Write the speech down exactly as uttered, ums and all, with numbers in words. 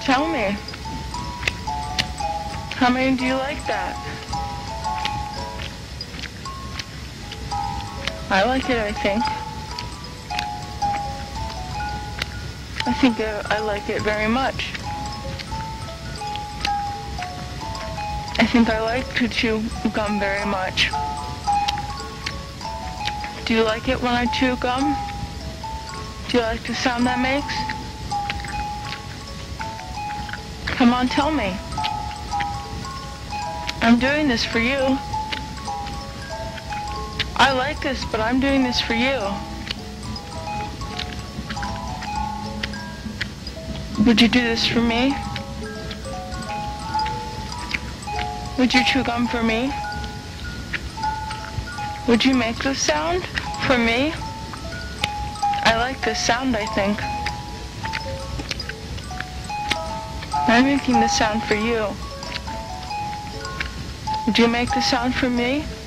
Tell me. How many do you like that? I like it, I think. I think I, I like it very much. I think I like to chew gum very much. Do you like it when I chew gum? Do you like the sound that makes? Come on, tell me. I'm doing this for you. I like this, but I'm doing this for you. Would you do this for me? Would you chew gum for me? Would you make this sound for me? I like this sound, I think. I'm making this sound for you. Would you make the sound for me?